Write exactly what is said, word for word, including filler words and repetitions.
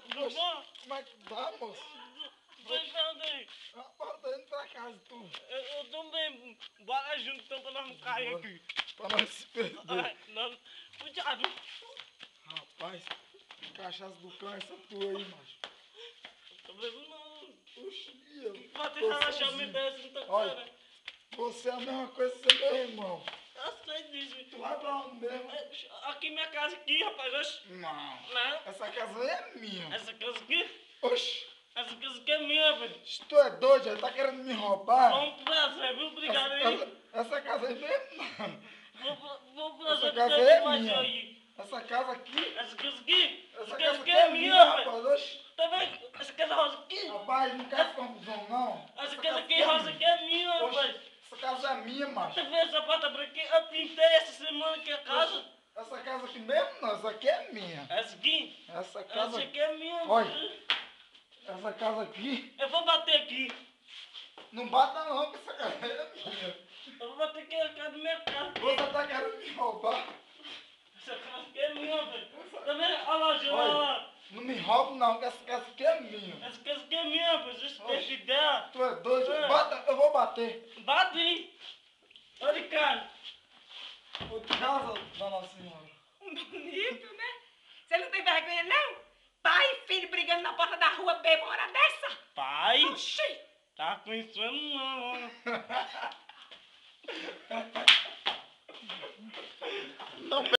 Tudo bom? Como é que dá, moço? Tô entrando aí. Rapaz, tô indo pra casa, tu. Eu, eu tô bem. Bora junto então pra nós não cair Bora. aqui. Pra nós se perder. Ai, não. Cuidado. Rapaz, cachaça do cão é essa tua aí, macho. Tô bebendo não. Oxi, eu Pode tô relaxar, me sozinho. desce, não tô Olha, cara. você é a mesma coisa que seu meu irmão. Eu sei disso. Tu vai pra onde mesmo? Aqui minha casa aqui, rapaz. Oxe. Não. Não. Essa casa aí é minha. Essa casa aqui? Oxi. Essa casa aqui é minha, velho. Se tu é doido, já tá querendo me roubar? Foi um prazer, viu? Obrigado essa, aí. casa, essa casa aí mesmo não. Foi um prazer Essa te casa ter aí é mais minha. aí. Essa casa aqui. Essa casa aqui? Essa Essa casa casa aqui aqui é é minha, minha, velho. rapaz. Oxi. Tá vendo? Essa casa rosa aqui? Rapaz, não quer confusão, não. Essa casa aqui rosa aqui é minha, Oxi, rapaz. essa casa é minha, macho. Tá vendo essa porta branca aqui? Eu pintei essa semana aqui a casa. Oxi, essa casa aqui mesmo não, essa aqui é minha. Essa aqui? Essa casa... Essa aqui é minha. Olha, Filho. essa casa aqui... Eu vou bater aqui. Não bata não, que essa casa é minha. Eu vou bater aqui na casa da minha casa. Você tá querendo me roubar? Essa casa aqui é minha, velho. Tá vendo? Olha lá, Gil, olha Olha, lá. não me rouba não, que essa casa aqui é minha. Essa casa aqui é minha, velho. Deixa eu ter ideia. Tu é doido? É. Bata, eu vou bater. Bate aí. Olha de cara. Ô, casa da Nossa Senhora. Bonito, né? Você não tem vergonha, não? Pai e filho brigando na porta da rua, bebo uma hora dessa? Pai. Oxi! Tá conhecendo não. Não